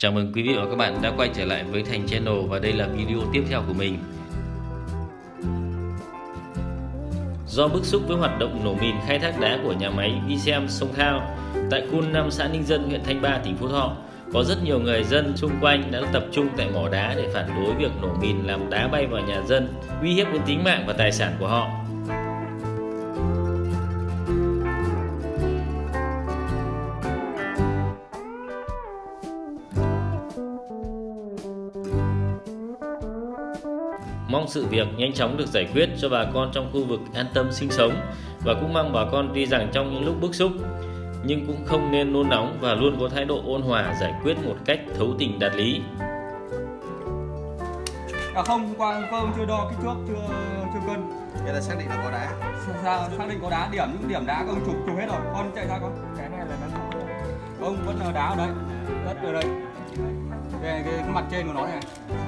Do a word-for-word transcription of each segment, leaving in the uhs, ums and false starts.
Chào mừng quý vị và các bạn đã quay trở lại với Thành Channel và đây là video tiếp theo của mình. Do bức xúc với hoạt động nổ mìn khai thác đá của nhà máy Vicem Sông Thao tại khu năm xã Ninh Dân, huyện Thanh Ba, tỉnh Phú Thọ, có rất nhiều người dân xung quanh đã tập trung tại mỏ đá để phản đối việc nổ mìn làm đá bay vào nhà dân, uy hiếp đến tính mạng và tài sản của họ. Mong sự việc nhanh chóng được giải quyết cho bà con trong khu vực an tâm sinh sống, và cũng mong bà con tuy rằng trong những lúc bức xúc nhưng cũng không nên nôn nóng và luôn có thái độ ôn hòa giải quyết một cách thấu tình đạt lý. À không, hôm qua ông chưa đo kích thước, chưa chưa cân. Vậy là xác định là có đá. Sao xác định có đá, điểm những điểm đá ông chụp chụp hết rồi. Con chạy ra con. Cái này là nó không. Ông vẫn là đá ở đây. Đất ở đây. Cái, cái, cái mặt trên của nó này.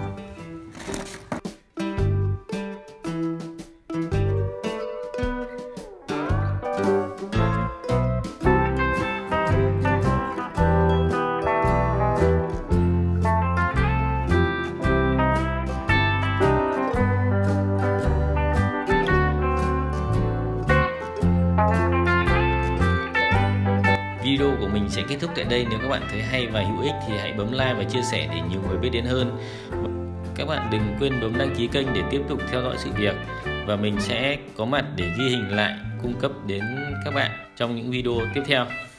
Video của mình sẽ kết thúc tại đây. Nếu các bạn thấy hay và hữu ích thì hãy bấm like và chia sẻ để nhiều người biết đến hơn. Các bạn đừng quên bấm đăng ký kênh để tiếp tục theo dõi sự việc, và mình sẽ có mặt để ghi hình lại, cung cấp đến các bạn trong những video tiếp theo.